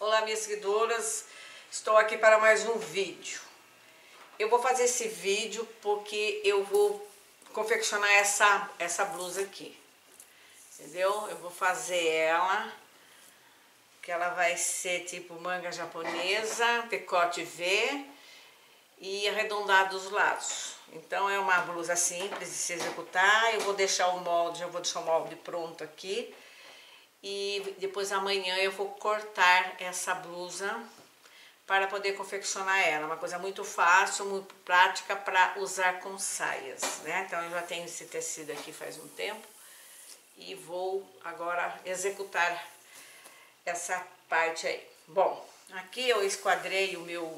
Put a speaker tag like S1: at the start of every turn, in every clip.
S1: Olá, minhas seguidoras, estou aqui para mais um vídeo. Eu vou fazer esse vídeo porque eu vou confeccionar essa blusa aqui, entendeu? Eu vou fazer ela, que ela vai ser tipo manga japonesa, decote V e arredondado dos lados. Então é uma blusa simples de se executar. Eu vou deixar o molde, já vou deixar o molde pronto aqui. E depois amanhã eu vou cortar essa blusa para poder confeccionar ela. Uma coisa muito fácil, muito prática para usar com saias, né? Então eu já tenho esse tecido aqui faz um tempo e vou agora executar essa parte aí. Bom, aqui eu esquadrei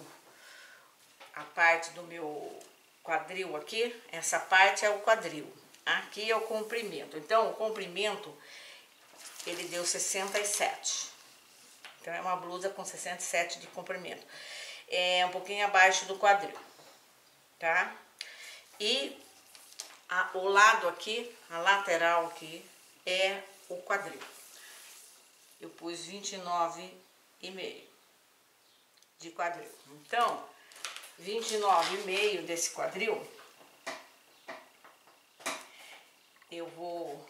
S1: a parte do meu quadril aqui. Essa parte é o quadril, aqui é o comprimento. Então o comprimento ele deu 67. Então é uma blusa com 67 de comprimento. É um pouquinho abaixo do quadril, tá? E o lado aqui, a lateral aqui, é o quadril. Eu pus 29,5 de quadril. Então, 29,5 desse quadril, eu vou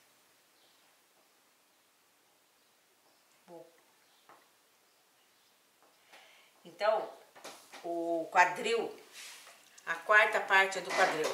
S1: então, o quadril, a quarta parte é do quadril,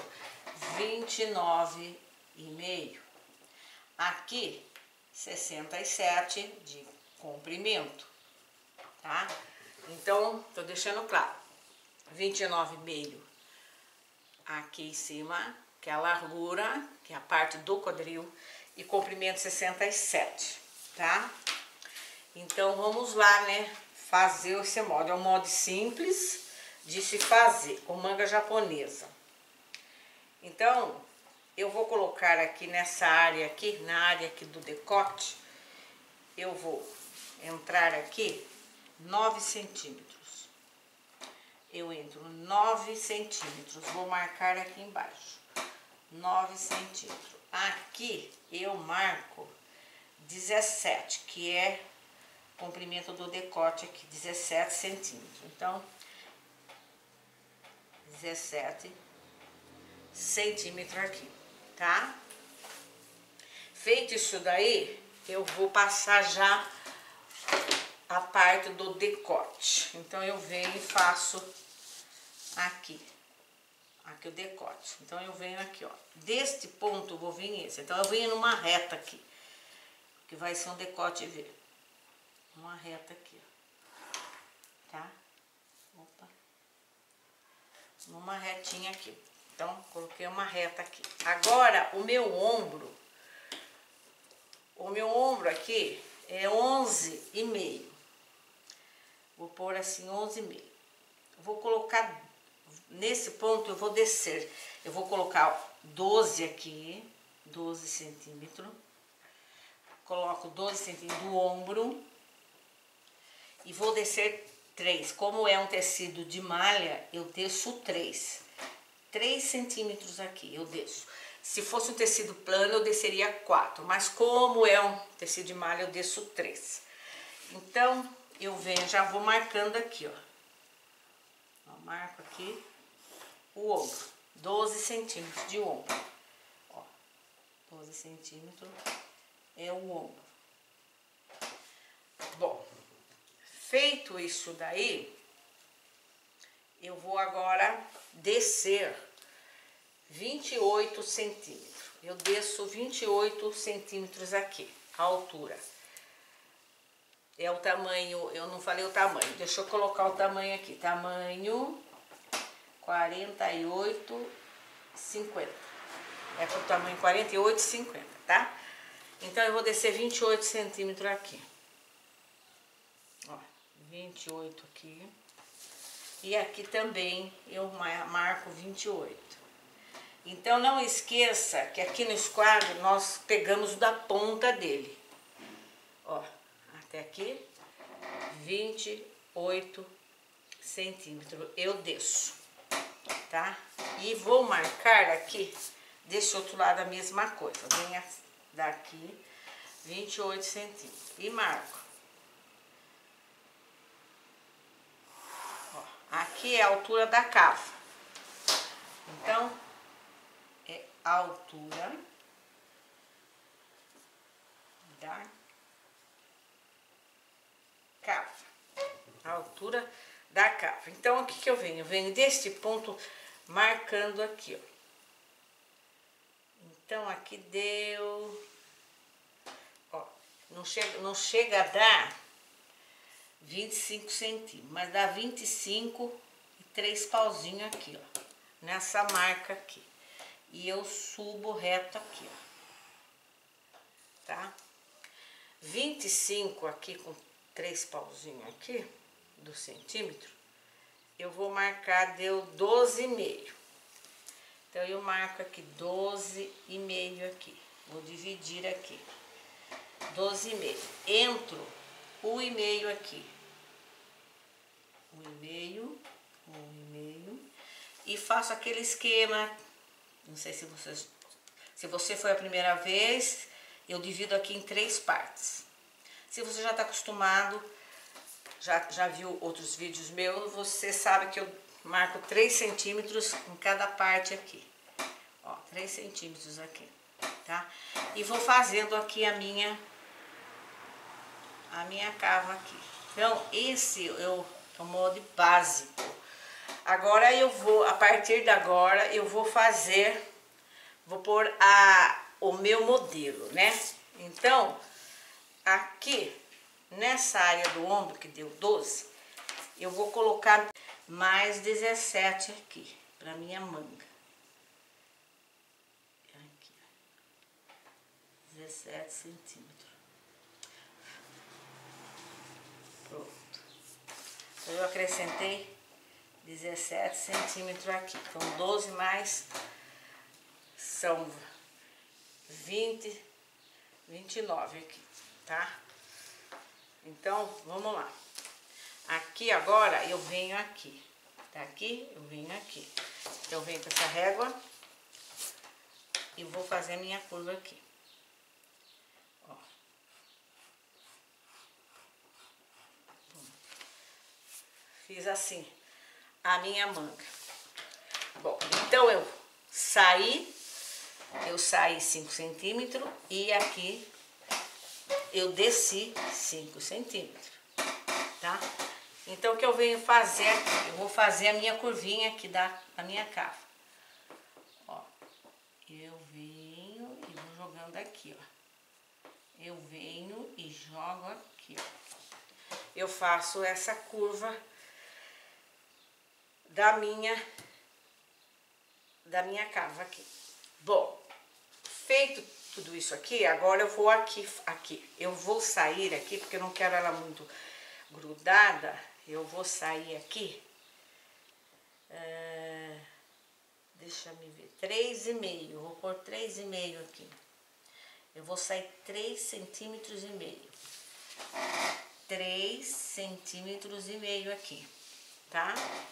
S1: 29,5. Aqui, 67 de comprimento, tá? Então, tô deixando claro, 29,5 aqui em cima, que é a largura, que é a parte do quadril, e comprimento 67, tá? Então, vamos lá, né? Fazer esse molde. É um molde simples de se fazer, com manga japonesa. Então, eu vou colocar aqui nessa área aqui, na área aqui do decote, eu vou entrar aqui 9 centímetros. Eu entro 9 centímetros, vou marcar aqui embaixo, 9 centímetros. Aqui eu marco 17, que é comprimento do decote aqui, 17 centímetros. Então, 17 centímetros aqui, tá? Feito isso daí, eu vou passar já a parte do decote. Então, eu venho e faço aqui o decote. Então, eu venho aqui, ó. Deste ponto, eu vou vir esse. Então, eu venho numa reta aqui, que vai ser um decote V. Uma reta aqui, ó, tá? Opa. Numa retinha aqui. Então, coloquei uma reta aqui. Agora, o meu ombro aqui é 11,5. Vou pôr assim, 11,5. Vou colocar, nesse ponto eu vou descer. Eu vou colocar 12 aqui, 12 centímetros. Coloco 12 centímetros do ombro. E vou descer 3. Como é um tecido de malha, eu desço 3. 3 centímetros aqui, eu desço. Se fosse um tecido plano, eu desceria 4. Mas como é um tecido de malha, eu desço 3. Então, eu venho, já vou marcando aqui, ó. Eu marco aqui o ombro. 12 centímetros de ombro. Ó, 12 centímetros é o ombro. Bom. Feito isso daí, eu vou agora descer 28 centímetros. Eu desço 28 centímetros aqui, a altura. É o tamanho, eu não falei o tamanho, deixa eu colocar o tamanho aqui. Tamanho 48,50. É pro tamanho 48,50, tá? Então eu vou descer 28 centímetros aqui. Ó. 28 aqui, e aqui também eu marco 28. Então não esqueça que aqui no esquadro nós pegamos da ponta dele, ó, até aqui, 28 centímetros eu desço, tá? E vou marcar aqui, desse outro lado a mesma coisa, venha daqui 28 centímetros e marco aqui é a altura da cava. Então, é a altura da cava. A altura da cava. Então, o que que eu venho? Eu venho deste ponto marcando aqui, ó. Então, aqui deu... Ó, não chega a dar 25 centímetros, mas dá 25 e 3 pauzinhos aqui, ó. Nessa marca aqui. E eu subo reto aqui, ó. Tá? 25 aqui com 3 pauzinhos aqui, do centímetro, eu vou marcar, deu 12,5. Então, eu marco aqui 12,5 aqui. Vou dividir aqui. 12,5. Entro 1,5 aqui. 1,5, 1,5. E faço aquele esquema. Não sei se você foi a primeira vez, eu divido aqui em 3 partes. Se você já está acostumado, já viu outros vídeos meus, você sabe que eu marco 3 centímetros em cada parte aqui. Ó, 3 centímetros aqui, tá? E vou fazendo aqui a minha cava aqui. Então, esse é o molde básico. Agora eu vou, a partir de agora, eu vou pôr o meu modelo, né? Então, aqui, nessa área do ombro, que deu 12, eu vou colocar mais 17 aqui, pra minha manga. Aqui, 17 centímetros. Pronto. Então, eu acrescentei 17 centímetros aqui. Então, 12 mais são 20, 29 aqui, tá? Então, vamos lá. Aqui agora, eu venho aqui. Daqui, eu venho aqui. Então, eu venho com essa régua e vou fazer a minha curva aqui. Ó. Fiz assim a minha manga. Bom, então eu saí 5 centímetros e aqui eu desci 5 centímetros, tá? Então, o que eu venho fazer aqui? Eu vou fazer a minha curvinha aqui da minha cava. Ó, eu venho e vou jogando aqui, ó. Eu venho e jogo aqui, ó. Eu faço essa curva da minha cava aqui. Bom, feito tudo isso aqui, agora eu vou aqui. Eu vou sair aqui, porque eu não quero ela muito grudada. Eu vou sair aqui, deixa me ver, 3,5, vou pôr 3,5 aqui. Eu vou sair 3,5 centímetros. 3,5 centímetros aqui, tá?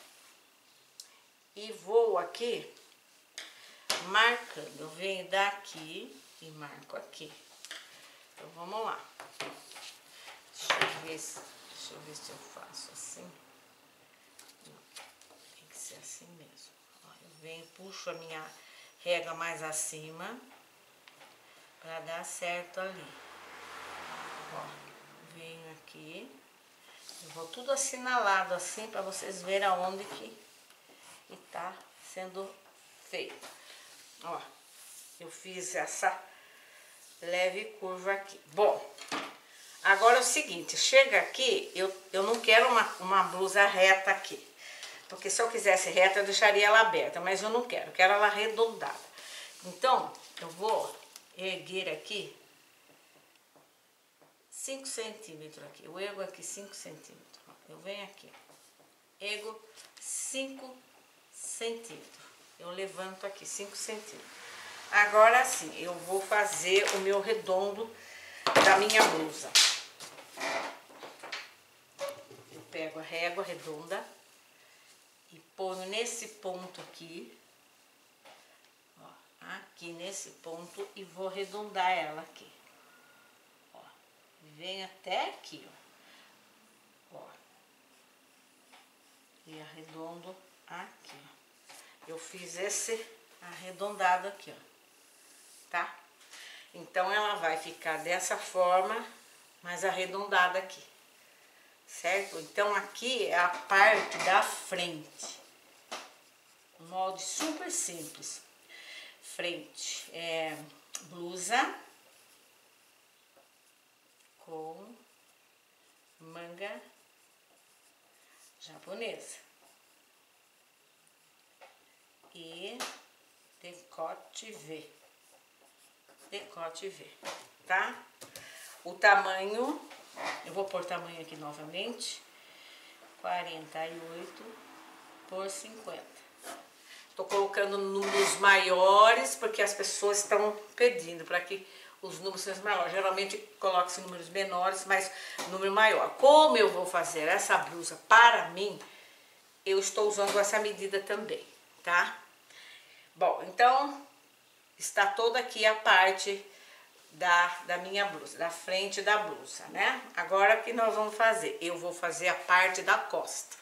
S1: E vou aqui marcando, eu venho daqui e marco aqui. Então, vamos lá. Deixa eu ver se eu faço assim. Não, tem que ser assim mesmo. Ó, eu venho, puxo a minha régua mais acima para dar certo ali. Ó, venho aqui. Eu vou tudo assinalado assim para vocês verem aonde que tá sendo feito. Ó, eu fiz essa leve curva aqui. Bom, agora é o seguinte, chega aqui, eu não quero uma blusa reta aqui. Porque se eu quisesse reta, eu deixaria ela aberta, mas eu não quero ela arredondada. Então, eu vou erguer aqui 5 centímetros aqui. Eu ergo aqui 5 centímetros. Eu venho aqui, ergo 5 centímetros. Eu levanto aqui 5 centímetros. Agora sim, eu vou fazer o meu redondo da minha blusa. Eu pego a régua redonda e ponho nesse ponto aqui, ó, aqui nesse ponto, e vou arredondar ela aqui. Ó, vem até aqui, ó. Ó. E arredondo. redondo aqui, ó. Eu fiz esse arredondado aqui, ó, tá? Então, ela vai ficar dessa forma, mais arredondada aqui, certo? Então, aqui é a parte da frente. Um molde super simples. Frente é blusa com manga japonesa e decote V. Decote V, tá? O tamanho, eu vou pôr tamanho aqui novamente, 48 por 50. Tô colocando números maiores porque as pessoas estão pedindo para que os números sejam maiores. Geralmente coloco-se números menores, mas número maior. Como eu vou fazer essa blusa para mim, eu estou usando essa medida também, tá? Bom, então está toda aqui a parte da minha blusa, da frente da blusa, né? Agora o que nós vamos fazer? Eu vou fazer a parte da costa.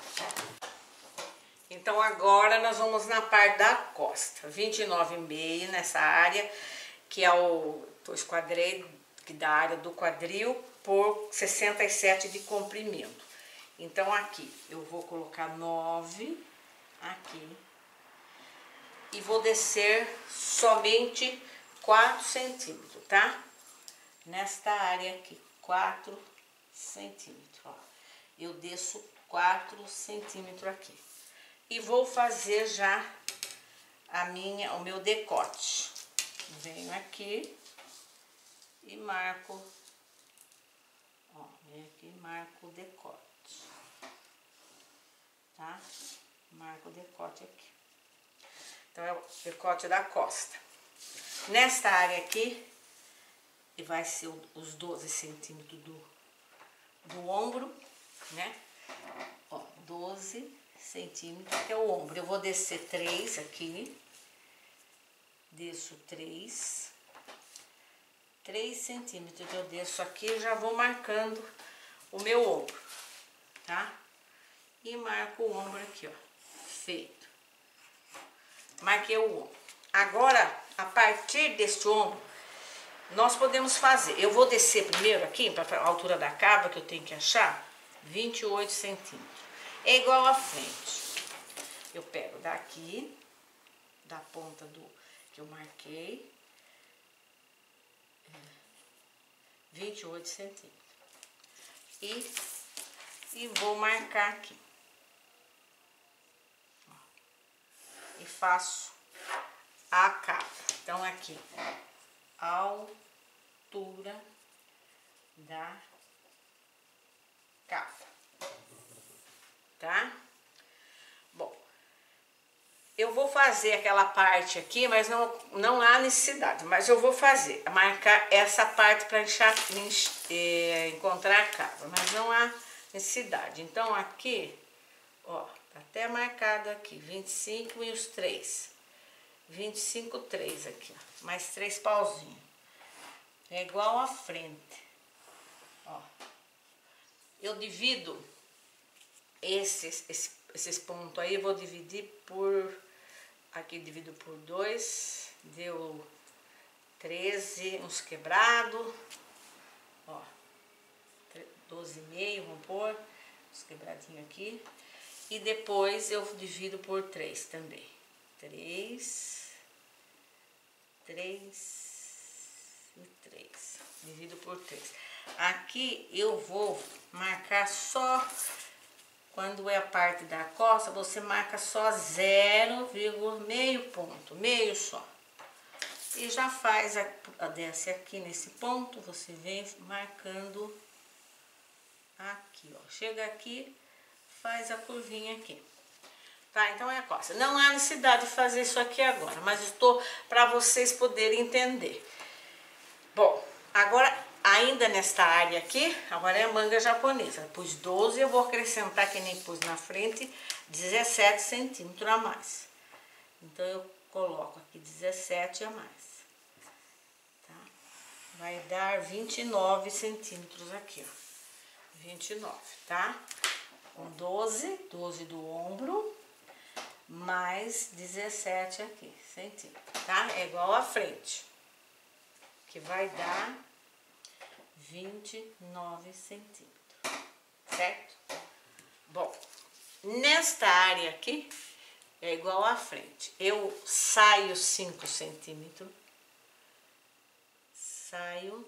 S1: Então agora nós vamos na parte da costa, 29,5 nessa área, que é o esquadrei da área do quadril por 67 de comprimento. Então aqui eu vou colocar 9 aqui e vou descer somente 4 centímetros, tá? Nesta área aqui, 4 centímetros, ó. Eu desço 4 centímetros aqui. E vou fazer já o meu decote. Venho aqui e marco, ó, venho aqui e marco o decote, tá? Marco o decote aqui. Então, é o decote da costa. Nesta área aqui, e vai ser os 12 centímetros do ombro, né? Ó, 12 centímetros, que é o ombro. Eu vou descer 3 aqui. Desço 3 centímetros. Eu desço aqui e já vou marcando o meu ombro, tá? E marco o ombro aqui, ó. Feito. Marquei o ombro. Agora, a partir deste ombro, nós podemos fazer. Eu vou descer primeiro aqui, para a altura da cava, que eu tenho que achar, 28 centímetros. É igual à frente. Eu pego daqui, da ponta que eu marquei, 28 centímetros. E vou marcar aqui. Ó, e faço a cava. Então, aqui, altura da cava, tá? Bom, eu vou fazer aquela parte aqui, mas não há necessidade, mas eu vou fazer, marcar essa parte para encontrar a cava, mas não há necessidade. Então, aqui, ó, tá até marcado aqui, 25 e os 3. 25, 3 aqui, ó, mais 3 pauzinhos. É igual à frente, ó. Eu divido esses pontos aí, eu vou dividir por, aqui divido por 2, deu 13, uns quebrados, ó, 12,5, vamos pôr, uns quebradinhos aqui. E depois eu divido por 3 também. 3 e 3. Divido por 3. Aqui eu vou marcar só, quando é a parte da costa, você marca só 0,5 ponto, meio só. E já faz, desce aqui nesse ponto, você vem marcando aqui, ó. Chega aqui, faz a curvinha aqui. Tá, então é a costa. Não há necessidade de fazer isso aqui agora, mas estou para vocês poderem entender. Bom, agora, ainda nesta área aqui, agora é a manga japonesa. Pus 12, eu vou acrescentar, que nem pus na frente, 17 centímetros a mais. Então, eu coloco aqui 17 a mais. Tá? Vai dar 29 centímetros aqui, ó. 29, tá? com 12 do ombro, mais 17 aqui, centímetros, tá? É igual a frente, que vai dar 29 centímetros, certo? Bom, nesta área aqui, é igual à frente. Eu saio 5 centímetros, saio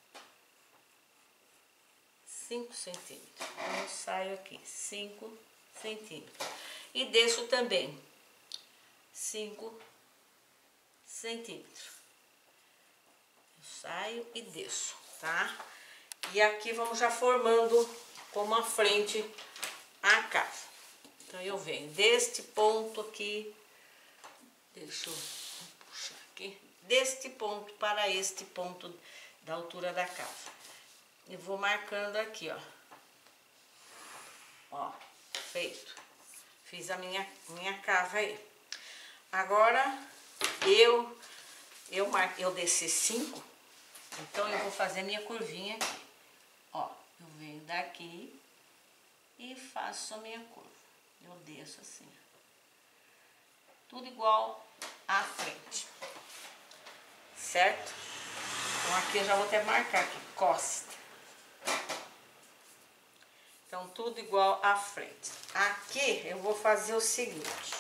S1: 5 centímetros. Então, eu saio aqui 5 centímetros. E desço também 5 centímetros. Eu saio e desço, tá? E aqui vamos já formando como a frente a casa. Então, eu venho deste ponto aqui, deixa eu puxar aqui, deste ponto para este ponto da altura da casa. E vou marcando aqui, ó. Ó, feito. Fiz a minha cava aí. Agora, eu desci 5, então eu vou fazer minha curvinha aqui. Ó, eu venho daqui e faço a minha curva. Eu desço assim, tudo igual à frente, certo? Então aqui eu já vou até marcar aqui, costa. Então tudo igual à frente. Aqui eu vou fazer o seguinte,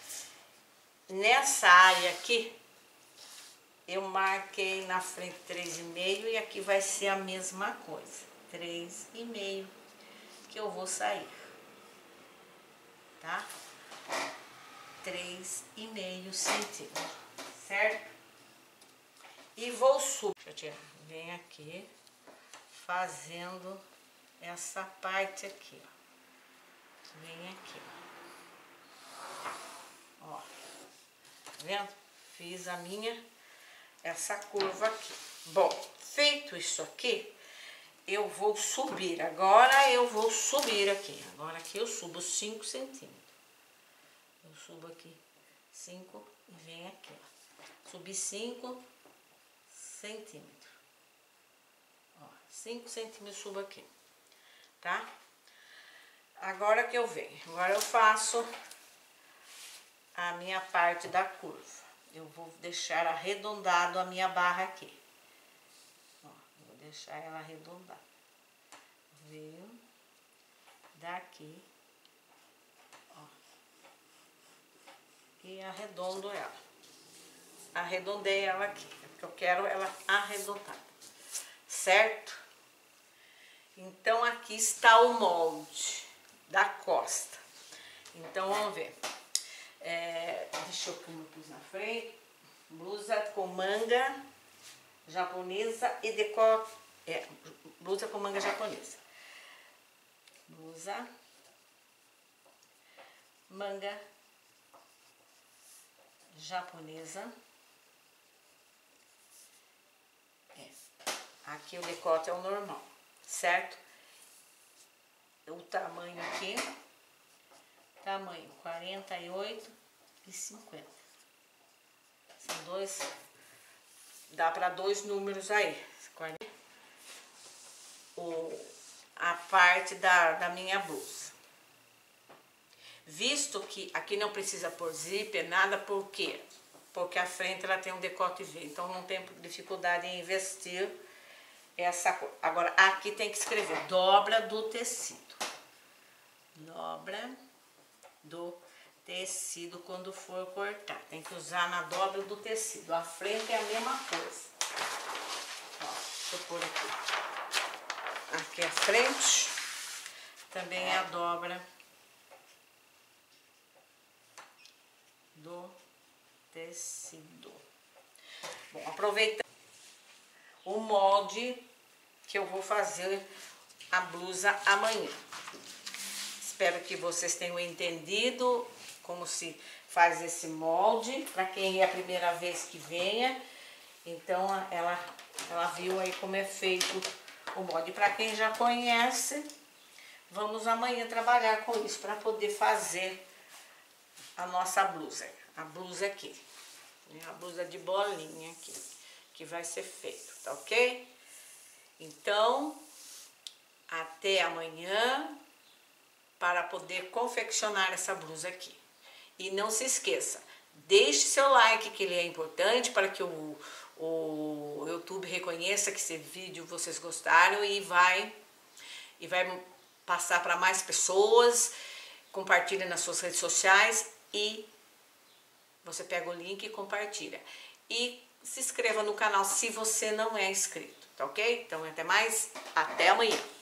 S1: nessa área aqui, eu marquei na frente 3,5 e aqui vai ser a mesma coisa, 3,5 que eu vou sair. Tá? 3,5 centímetros, certo? E vou subir. Deixa eu tirar. Vem aqui, fazendo essa parte aqui, ó. Vem aqui, ó. Tá vendo? Fiz essa curva aqui. Bom, feito isso aqui, eu vou subir. Agora eu vou subir aqui. Agora aqui eu subo 5 centímetros. Eu subo aqui 5 e venho aqui, ó. Subi 5 centímetros. Ó, 5 centímetros subo aqui, tá? Agora que eu venho. Agora eu faço a minha parte da curva. Eu vou deixar arredondado a minha barra aqui. Ó, vou deixar ela arredondada. Veio daqui, ó, e arredondo ela. Arredondei ela aqui, porque eu quero ela arredondada, certo? Então aqui está o molde da costa. Então vamos ver. Deixa eu pôr uma coisa na frente. Blusa com manga japonesa e decote. Blusa com manga japonesa. Blusa, manga japonesa. Aqui o decote é o normal, certo? O tamanho aqui, tamanho 48 e 50. São dois, dá para 2 números aí. A parte da minha blusa. Visto que aqui não precisa pôr zíper, nada, por quê? Porque a frente ela tem um decote V, então não tem dificuldade em vestir essa cor. Agora, aqui tem que escrever dobra do tecido. Dobra do tecido quando for cortar. Tem que usar na dobra do tecido. A frente é a mesma coisa. Ó, deixa eu pôr aqui. Aqui a frente, também é a dobra do tecido. Bom, aproveitando o molde que eu vou fazer a blusa amanhã. Espero que vocês tenham entendido como se faz esse molde, para quem é a primeira vez que venha. Então, ela viu aí como é feito o molde. Para quem já conhece, vamos amanhã trabalhar com isso para poder fazer a nossa blusa. A blusa aqui, a blusa de bolinha aqui, que vai ser feito, tá ok? Então, até amanhã para poder confeccionar essa blusa aqui. E não se esqueça, deixe seu like, que ele é importante para que o YouTube reconheça que esse vídeo vocês gostaram e vai passar para mais pessoas. Compartilhe nas suas redes sociais e você pega o link e compartilha. E se inscreva no canal se você não é inscrito, tá ok? Então até mais, até amanhã.